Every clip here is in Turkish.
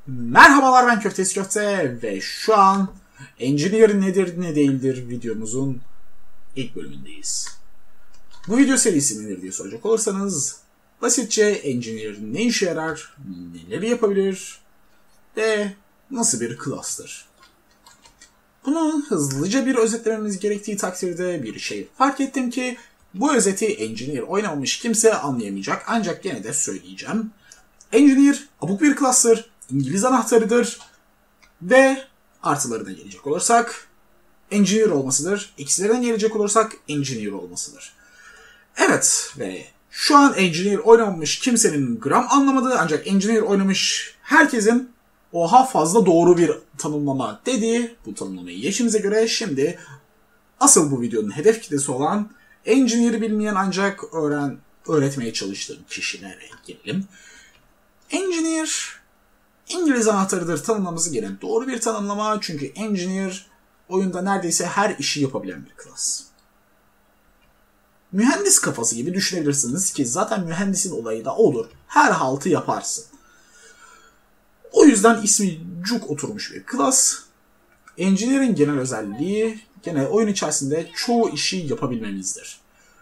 Merhabalar, ben Köftesi Köfte ve şu an Engineer nedir ne değildir videomuzun ilk bölümündeyiz. Bu video serisi nedir diye soracak olursanız basitçe Engineer ne işe yarar, neleri yapabilir ve nasıl bir class'tır. Bunu hızlıca bir özetlememiz gerektiği takdirde bir şey fark ettim ki bu özeti Engineer oynamamış kimse anlayamayacak, ancak gene de söyleyeceğim. Engineer abuk bir class'tır, İngiliz anahtarıdır ve artılarına gelecek olursak Engineer olmasıdır. Eksilerine gelecek olursak Engineer olmasıdır. Evet ve şu an Engineer oynamamış kimsenin gram anlamadığı, ancak Engineer oynamış herkesin oha fazla doğru bir tanımlama dediği bu tanımlamayı yaşımıza göre şimdi asıl bu videonun hedef kitlesi olan Engineer'i bilmeyen ancak öğretmeye çalıştığım kişilere gelelim. Engineer İngiliz anahtarıdır tanımlaması gelen doğru bir tanımlama, çünkü Engineer oyunda neredeyse her işi yapabilen bir class. Mühendis kafası gibi düşünebilirsiniz ki zaten mühendisin olayı da olur. Her haltı yaparsın. O yüzden ismi cuk oturmuş bir class. Engineer'in genel özelliği gene oyun içerisinde çoğu işi yapabilmemizdir.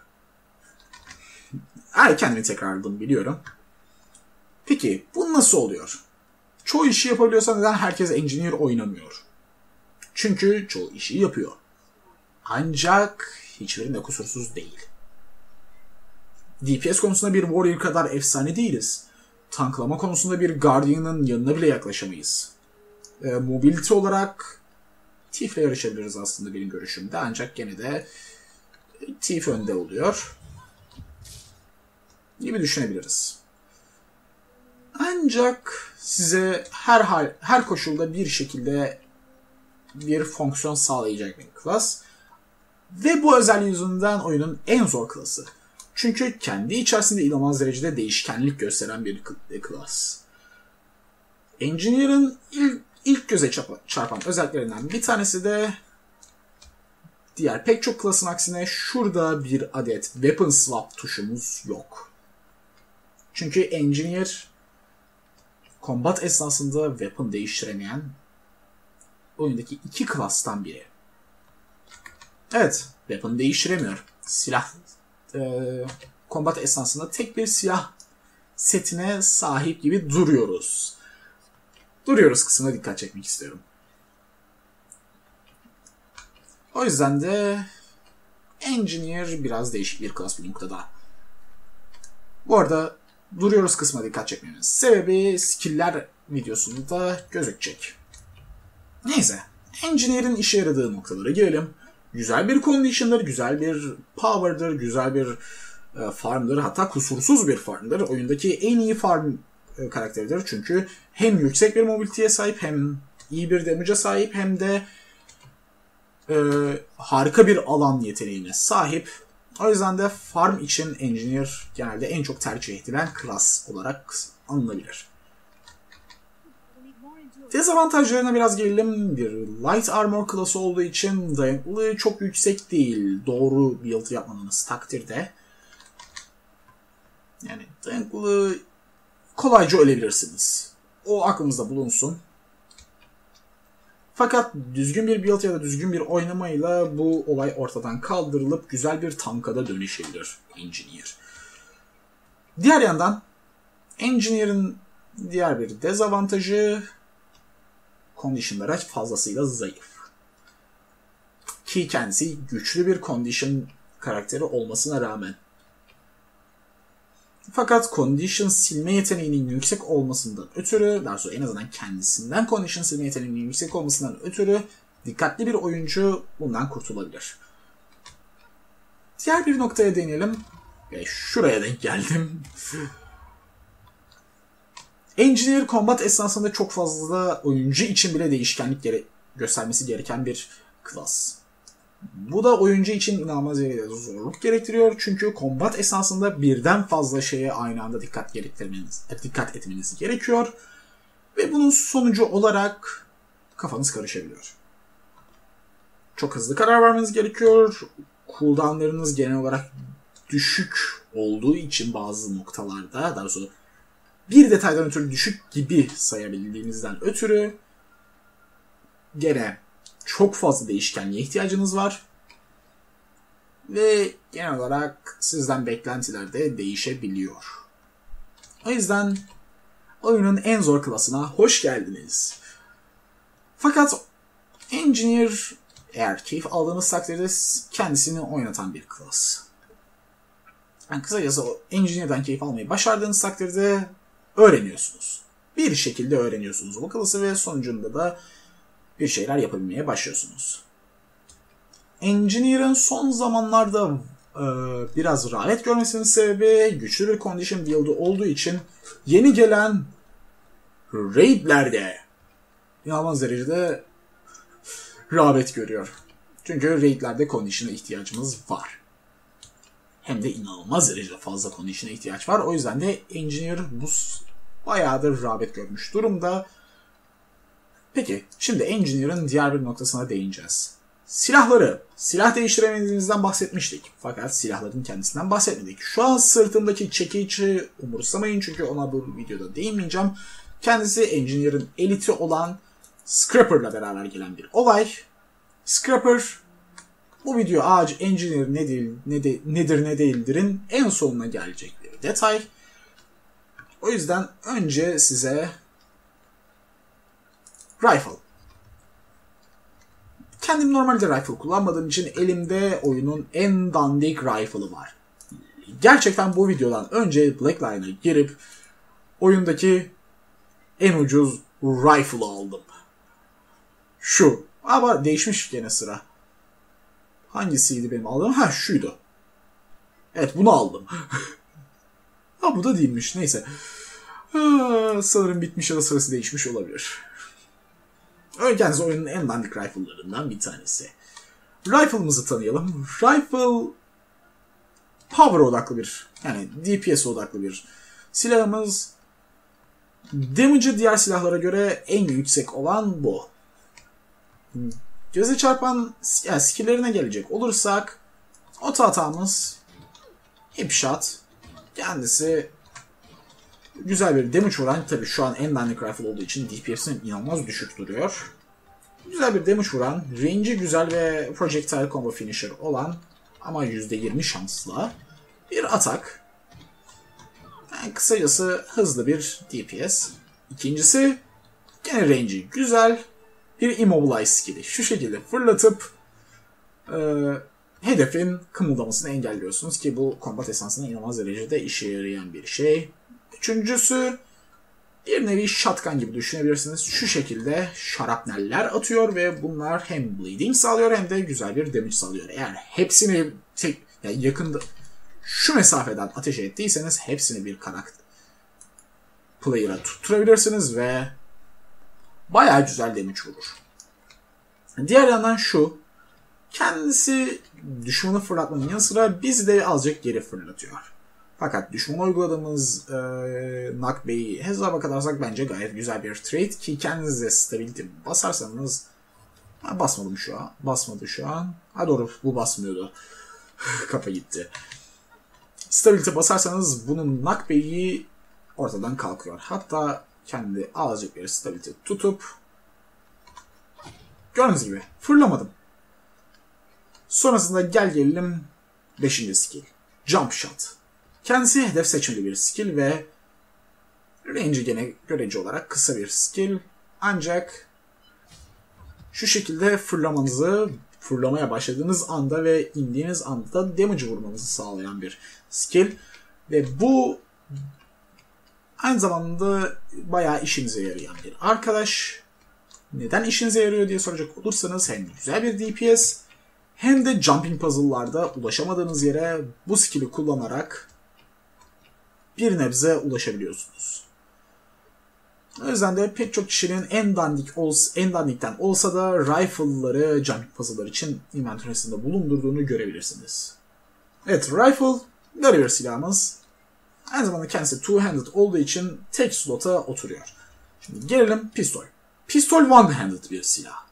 Kendimi tekrarladım biliyorum. Peki bu nasıl oluyor? Çoğu işi yapabiliyorsa neden herkes Engineer oynamıyor? Çünkü çoğu işi yapıyor. Ancak hiçbirinde kusursuz değil. DPS konusunda bir Warrior kadar efsane değiliz. Tanklama konusunda bir Guardian'ın yanına bile yaklaşamayız. Mobility olarak Thief'le yarışabiliriz aslında benim görüşümde, ancak gene de Thief önde oluyor gibi düşünebiliriz. Ancak size her koşulda bir şekilde bir fonksiyon sağlayacak bir class. Ve bu özelliği yüzünden oyunun en zor class'ı. Çünkü kendi içerisinde inanılmaz derecede değişkenlik gösteren bir class. Engineer'ın ilk göze çarpan özelliklerinden bir tanesi de diğer pek çok class'ın aksine şurada bir adet weapon swap tuşumuz yok. Çünkü Engineer combat esnasında weapon değiştiremeyen oyundaki iki class'tan biri. Evet, weapon değiştiremiyor. Combat esnasında tek bir silah setine sahip gibi duruyoruz. Duruyoruz kısmına dikkat çekmek istiyorum. O yüzden de Engineer biraz değişik bir class bu noktada. Bu arada duruyoruz kısmına dikkat çekmemin sebebi skill'ler videosunda gözükecek. Neyse, Engineer'in işe yaradığı noktalara gelelim. Güzel bir condition'dır, güzel bir power'dır, güzel bir farm'dır, hatta kusursuz bir farm'dır. Oyundaki en iyi farm karakteridir, çünkü hem yüksek bir mobility'ye sahip, hem iyi bir damage'a sahip, hem de harika bir alan yeteneğine sahip. O yüzden de farm için Engineer genelde en çok tercih edilen class olarak anılabilir. Dezavantajlarına biraz gelelim. Bir light armor class'ı olduğu için dayanıklılığı çok yüksek değil. Doğru build yapmanız takdirde. Yani dayanıklılığı kolayca ölebilirsiniz. O aklınızda bulunsun. Fakat düzgün bir build ya da düzgün bir oynamayla bu olay ortadan kaldırılıp güzel bir tanka da dönüşebilir Engineer. Diğer yandan Engineer'in diğer bir dezavantajı condition'lara fazlasıyla zayıf. Ki kendisi güçlü bir condition karakteri olmasına rağmen. Fakat condition silme yeteneğinin yüksek olmasından ötürü, daha sonra en azından kendisinden condition silme yeteneğinin yüksek olmasından ötürü dikkatli bir oyuncu bundan kurtulabilir. Diğer bir noktaya değinelim. Ve şuraya denk geldim. Engineer combat esnasında çok fazla oyuncu için bile değişkenlik göstermesi gereken bir class. Bu da oyuncu için inanılmaz derecede zorluk gerektiriyor. Çünkü combat esnasında birden fazla şeye aynı anda dikkat etmeniz gerekiyor. Ve bunun sonucu olarak kafanız karışabiliyor. Çok hızlı karar vermeniz gerekiyor. Cooldown'larınız genel olarak düşük olduğu için bazı noktalarda, daha doğrusu bir detaydan ötürü düşük gibi sayabildiğinizden ötürü gene çok fazla değişkenliğe ihtiyacınız var. Ve genel olarak sizden beklentiler de değişebiliyor. O yüzden oyunun en zor klasına hoş geldiniz. Fakat Engineer eğer keyif aldığınız takdirde kendisini oynatan bir klas. Yani kısacası Engineer'dan keyif almayı başardığınız takdirde öğreniyorsunuz. Bir şekilde öğreniyorsunuz bu klası ve sonucunda da bir şeyler yapabilmeye başlıyorsunuz. Engineer'ın son zamanlarda biraz rağbet görmesinin sebebi güçlü bir condition build'ı olduğu için yeni gelen raid'lerde inanılmaz derecede rağbet görüyor. Çünkü raid'lerde condition'a ihtiyacımız var. Hem de inanılmaz derecede fazla condition'a ihtiyaç var. O yüzden de Engineer bu bayağıdır rağbet görmüş durumda. Peki, şimdi Engineer'ın diğer bir noktasına değineceğiz. Silahları. Silah değiştiremediğinizden bahsetmiştik. Fakat silahların kendisinden bahsetmedik. Şu an sırtımdaki çekici umursamayın çünkü ona bu videoda değinmeyeceğim. Kendisi Engineer'ın eliti olan Scrapper'la beraber gelen bir olay. Scrapper, bu video ağacı Engineer nedir ne değildir'in en sonuna gelecek bir detay. O yüzden önce size Rifle. Kendim normalde rifle kullanmadığım için elimde oyunun en dandik rifle'ı var. Gerçekten bu videodan önce Blackline'a girip oyundaki en ucuz rifle'ı aldım. Şu. Ama değişmiş gene sıra. Hangisiydi benim aldığım? Ha, şuydu. Evet, bunu aldım. Ha, bu da değilmiş. Neyse. Sanırım bitmiş ya da sırası değişmiş olabilir. Kendisi oyunun en dandik rifle'larından bir tanesi. Rifle'ımızı tanıyalım. Rifle power odaklı bir, yani DPS odaklı bir silahımız. Damage'ı diğer silahlara göre en yüksek olan bu. Göze çarpan yani skill'lerine gelecek olursak oto hatamız hip shot. Kendisi güzel bir damage vuran, tabii şu an en dandik rifle olduğu için DPS'in inanılmaz düşük duruyor. Güzel bir damage vuran, range'i güzel ve projectile combo finisher olan ama %20 şansla bir atak. Yani kısacası hızlı bir DPS. İkincisi gene range'i güzel bir immobilize skill'i. Şu şekilde fırlatıp hedefin kımıldamasını engelliyorsunuz ki bu combat esansında inanılmaz derecede işe yarayan bir şey. Üçüncüsü bir nevi shotgun gibi düşünebilirsiniz. Şu şekilde şarapneller atıyor ve bunlar hem bleeding sağlıyor hem de güzel bir damage sağlıyor. Eğer hepsini yani yakında şu mesafeden ateş ettiyseniz hepsini bir karakter player'a tutturabilirsiniz ve bayağı güzel damage vurur. Diğer yandan şu, kendisi düşmanı fırlatmanın yanı sıra bizi de azıcık geri fırlatıyor. Fakat düşmana uyguladığımız Knock Bay'i hesaba katarsak bence gayet güzel bir trade ki kendinize stability basarsanız basmadım şu an. Basmadı şu an. Ha doğru, bu basmıyordu. Kafa gitti. Stability basarsanız bunun Knock Bay'i ortadan kalkıyor. Hatta kendi azıcık bir stability tutup gördüğünüz gibi fırlamadım. Sonrasında gelelim 5. skill. Jump Shot. Kendisi hedef seçimli bir skill ve range'i gene görece olarak kısa bir skill. Ancak şu şekilde fırlamaya başladığınız anda ve indiğiniz anda da damage vurmanızı sağlayan bir skill. Ve bu aynı zamanda bayağı işinize yarayan bir arkadaş. Neden işinize yarıyor diye soracak olursanız hem güzel bir DPS hem de jumping puzzle'larda ulaşamadığınız yere bu skill'i kullanarak bir nebze ulaşabiliyorsunuz. O yüzden de pek çok kişinin en dandikten olsa da rifle'ları jumping puzzle'lar için inventöründe bulundurduğunu görebilirsiniz. Evet, rifle böyle bir silahımız. Aynı zamanda kendisi two-handed olduğu için tek slota oturuyor. Şimdi gelelim pistol. Pistol one-handed bir silah.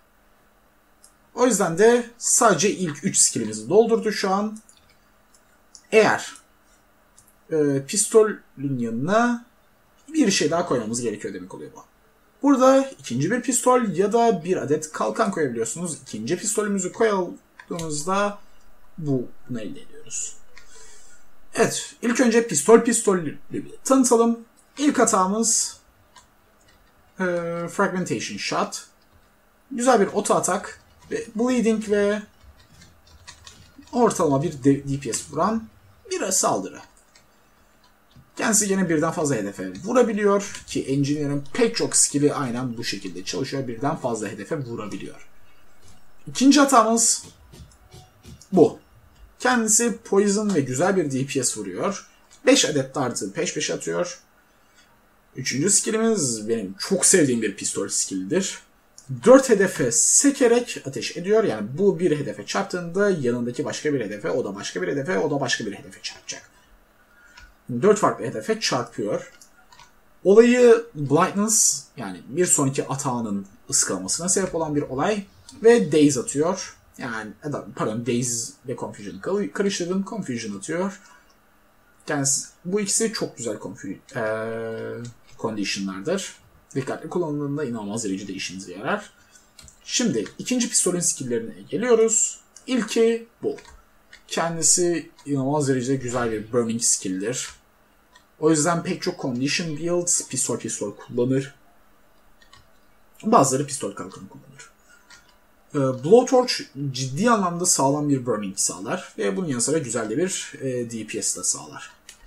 O yüzden de sadece ilk 3 skillimizi doldurdu şu an. Eğer pistolün yanına bir şey daha koymamız gerekiyor demek oluyor bu. Burada ikinci bir pistol ya da bir adet kalkan koyabiliyorsunuz. İkinci pistolümüzü koyduğumuzda bunu elde ediyoruz. Evet, ilk önce pistolü bir tanıtalım. İlk hatamız Fragmentation Shot. Güzel bir auto atak ve bleeding ve ortalama bir DPS vuran bir saldırı. Kendisi yine birden fazla hedefe vurabiliyor ki Engineer'ın pek çok skill'i aynen bu şekilde çalışıyor. Birden fazla hedefe vurabiliyor. İkinci hatamız bu. Kendisi poison ve güzel bir DPS vuruyor. 5 adet dartı peş peşe atıyor. Üçüncü skillimiz benim çok sevdiğim bir pistol skillidir. 4 hedefe sekerek ateş ediyor. Yani bu bir hedefe çarptığında yanındaki başka bir hedefe, o da başka bir hedefe, o da başka bir hedefe çarpacak. 4 farklı hedefe çarpıyor. Olayı blindness, yani bir sonraki atağının ıskalamasına sebep olan bir olay ve daze atıyor. Yani pardon, daze ve confusion'ı karıştırdım. Confusion atıyor. Kendisi, bu ikisi çok güzel condition'lardır. Dikkatli kullanıldığında inanılmaz derecede işinize yarar. Şimdi ikinci pistolün skill'lerine geliyoruz. İlki bu. Kendisi inanılmaz derecede güzel bir burning skill'dir. O yüzden pek çok condition build pistol kullanır. Bazıları pistol kalkan kullanır. Blowtorch ciddi anlamda sağlam bir burning sağlar ve bunun yanı sıra güzel de bir DPS de sağlar.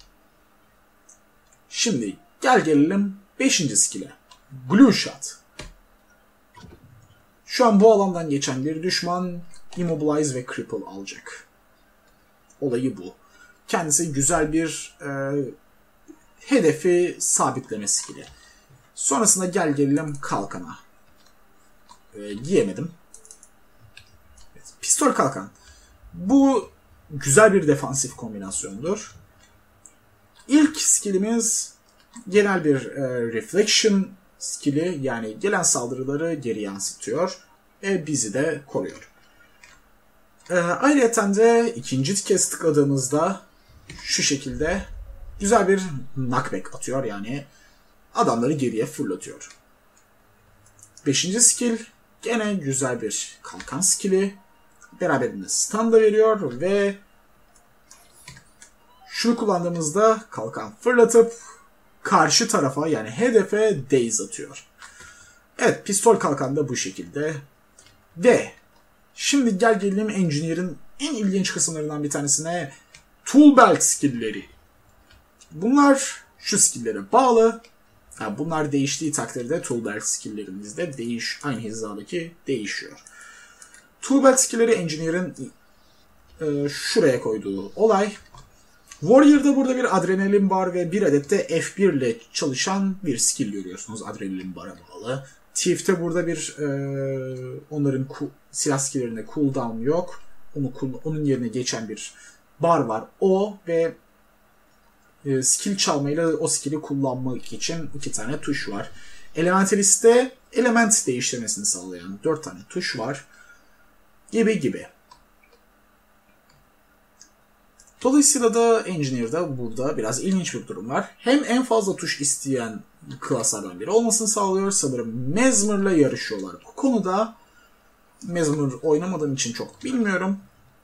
Şimdi gelelim 5. skill'e. Glue Shot. Şu an bu alandan geçen bir düşman Immobilize ve Cripple alacak. Olayı bu. Kendisi güzel bir hedefi sabitleme skill'i. Sonrasında gelelim kalkana. Giyemedim. Evet, pistol kalkan. Bu güzel bir defansif kombinasyondur. İlk skillimiz genel bir reflection skill'i, yani gelen saldırıları geri yansıtıyor ve bizi de koruyor. Ayrıca de ikinci kez tıkladığımızda şu şekilde güzel bir knockback atıyor, yani adamları geriye fırlatıyor. 5. skill gene güzel bir kalkan skill'i, beraberinde stun da veriyor ve şunu kullandığımızda kalkan fırlatıp karşı tarafa, yani hedefe daze atıyor. Evet, pistol kalkan da bu şekilde. Ve şimdi gelelim Engineer'ın en ilginç kısımlarından bir tanesine, Tool Belt skill'leri. Bunlar şu skill'lere bağlı. Yani bunlar değiştiği takdirde Tool Belt skill'lerimiz de aynı hizadaki değişiyor. Tool Belt skill'leri Engineer'ın şuraya koyduğu olay. Warrior'da burada bir adrenalin bar ve bir adet de F1 ile çalışan bir skill görüyorsunuz, adrenalin bara bağlı. Thief'te burada bir onların silah skill'lerinde cooldown yok. Onun yerine geçen bir bar var. O ve skill çalmayla o skill'i kullanmak için 2 tane tuş var. Elementalist'te element değiştirmesini sağlayan 4 tane tuş var. Gibi. Dolayısıyla da Engineer'da burada biraz ilginç bir durum var. Hem en fazla tuş isteyen klaslardan biri olmasını sağlıyor. Sanırım Mesmer'la yarışıyorlar bu konuda. Mesmer oynamadığım için çok bilmiyorum.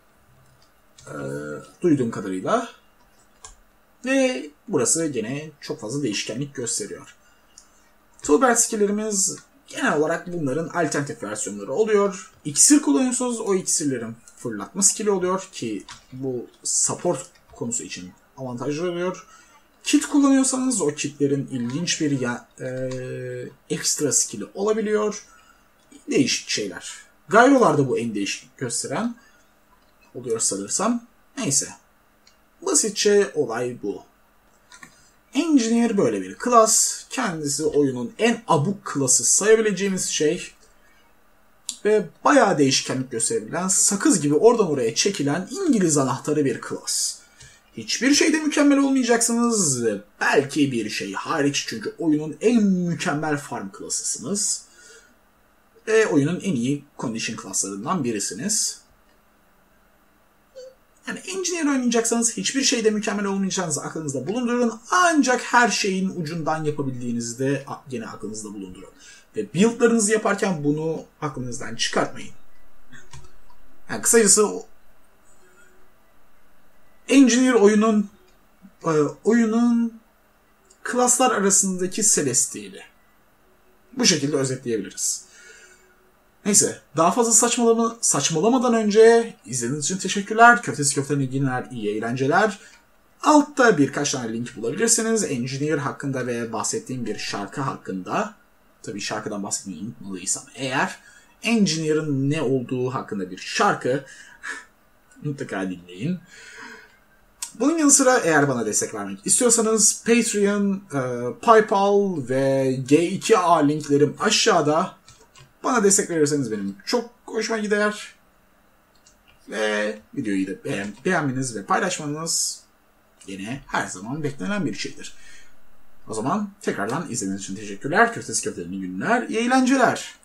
Duyduğum kadarıyla. Ve burası gene çok fazla değişkenlik gösteriyor. Toolbelt skill'lerimiz genel olarak bunların alternatif versiyonları oluyor. İksir kullanıyorsunuz, o iksirlerin fırlatma skill'i oluyor ki bu support konusu için avantajlı oluyor. Kit kullanıyorsanız o kitlerin ilginç bir ekstra skill'i olabiliyor. Değişik şeyler. Gyro'larda bu en değişik gösteren oluyor sanırsam. Neyse. Basitçe olay bu. Engineer böyle bir klas. Kendisi oyunun en abuk klası sayabileceğimiz şey. Ve bayağı değişkenlik gösterebilen, sakız gibi oradan oraya çekilen İngiliz anahtarı bir klas. Hiçbir şeyde mükemmel olmayacaksınız. Belki bir şey hariç, çünkü oyunun en mükemmel farm klasısınız. Ve oyunun en iyi condition klaslarından birisiniz. Yani engineer oynayacaksanız hiçbir şeyde mükemmel olmayacağınızı aklınızda bulundurun. Ancak her şeyin ucundan yapabildiğinizi de yine aklınızda bulundurun. Ve build'larınızı yaparken bunu aklınızdan çıkartmayın. Yani kısacası engineer oyunun klaslar arasındaki celestiali. Bu şekilde özetleyebiliriz. Neyse, daha fazla saçmalamadan önce izlediğiniz için teşekkürler. Köftesi köftenin ilgiler, iyi eğlenceler. Altta birkaç tane link bulabilirsiniz. Engineer hakkında ve bahsettiğim bir şarkı hakkında. Tabii şarkıdan bahsetmeyi unutmalıysam eğer. Engineer'ın ne olduğu hakkında bir şarkı. Mutlaka dinleyin. Bunun yanı sıra eğer bana destek vermek istiyorsanız Patreon, PayPal ve G2A linklerim aşağıda. Bana destek verirseniz benim çok hoşuma gider. Ve videoyu da beğenmeniz ve paylaşmanız yine her zaman beklenen bir şeydir. O zaman tekrardan izlediğiniz için teşekkürler. Köftesi köftenin günler, iyi eğlenceler.